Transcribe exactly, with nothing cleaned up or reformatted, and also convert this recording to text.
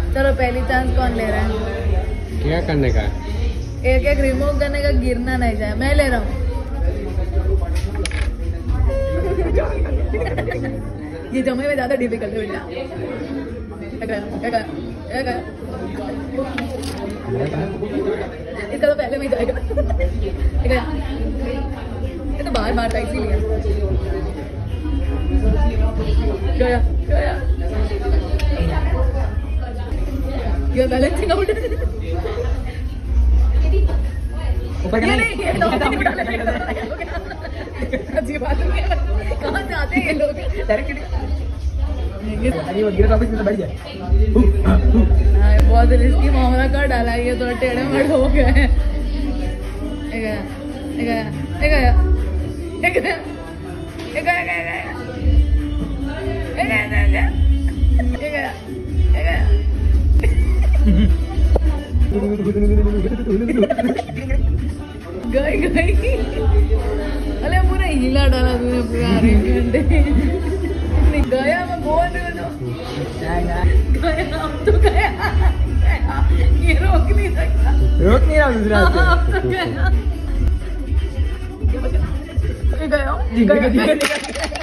चलो पहली चांस कौन ले रहा है? क्या करने का? एक एक रिमूव करने का, गिरना नहीं जाए। मैं ले रहा हूँ। ये जमे में ज्यादा डिफिकल्ट है बेटा। इसका तो पहले में ही जाएगा। ये तो बाहर मारता है इसीलिए। गया गया। ये बैलेंसिंग आउट। ऊपर ये नहीं, ये तो नहीं उठा लेते। अजीब बात है। कहाँ जाते हैं ये लोग? डायरेक्ट अरे वो गिरा टॉपिक में तो बढ़ जाए। हाँ, बहुत रिस्की मामला कर डाला ये तो, टेढ़े मेढ़े हो गए। एक आया, एक आया, एक आया, एक आया, एक आया, एक आया, एक आया, एक आया, एक आया। गई गई। अरे पूरा हिला डाला तूने पूरा घंटे। गया, मैं बोल रही हूँ। गया, अब तो गया। ये रोक नहीं सकता। रोक नहीं रहा दूसरा। हाँ, अब तो गया। गया, गया, गया।